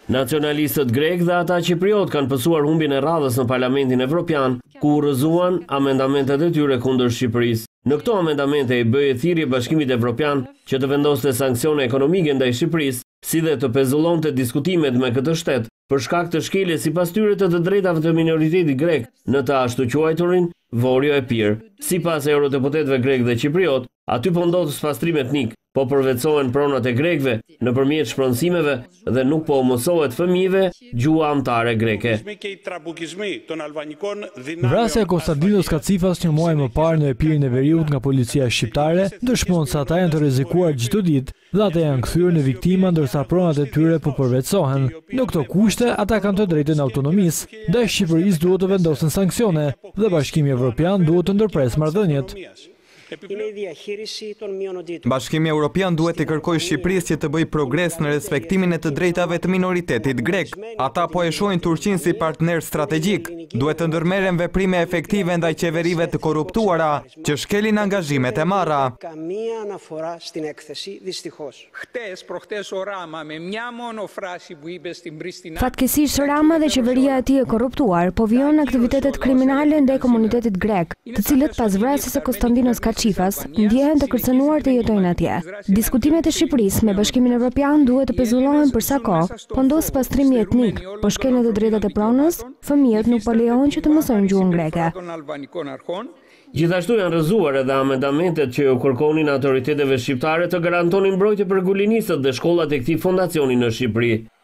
Nacionalistët grek dhe ata cipriot kanë pësuar humbjen e radhës në Parlamentin Evropian, ku urrëzuan amendamentet e tyre kundër Shqipërisë. Në këto amendamente i bëi thirrje Bashkimit Evropian që të vendoste sanksione ekonomike ndaj Shqipërisë, si dhe të pezullonte diskutimet me këtë shtet për shkak të shkeljes sipas tyre të drejtave të minoritetit grek në të ashtu quajturin Vorjo e Pirë. Sipas eurodeputetëve grek dhe cipriot, aty po ndodh pastrim etnik, po përvetësohen pronat e grekëve nëpërmjet shpronësimeve dhe nuk po mësohet fëmijëve gjua amtare greke. Vrasja e Konstantinos Kacifas një muaj më parë në Epirin e Veriut nga policia shqiptare dëshmon se ata janë të rrezikuar çdo ditë dhe ata janë kthyer në viktima ndërsa pronat e tyre po përvetësohen. Në këto kushte ata kanë të drejtën e autonomisë, ndaj Shqipërisë duhet të vendosen sanksione dhe Bashkimi Evropian duhet të ndërpresë marrëdhëniet. Bashkimi Evropian duhet të kërkojë Shqipërisë që të bëjë progres në respektimin e të drejtave të minoritetit grek. Ata po e shohin Turqinë si partner strategjik. Duhet të ndërmerren veprime efektive ndaj qeverive të korruptuara që shkelin angazhimet e marra. Fatkeqësisht Rama dhe qeveria e tij e korruptuar po vijon aktivitetet kriminale ndaj komunitetit grek, të cilët pas vrasjes së Konstantinos Kacifas ndjehen të kërcënuar të jetojnë atje. Diskutimet e Shqipërisë me Bashkimin Evropian duhet të pezullohen për sa kohë po ndodh pastrimi etnik, po shkelen të drejtat e pronës, fëmijët nuk po lejohen që të mësojnë gjuhën greke. Gjithashtu janë rrëzuar edhe amendamentet që u kërkonin autoriteteve shqiptare të garantonin mbrojtje për gulinistët dhe shkollat e këtij fondacioni në Shqipëri.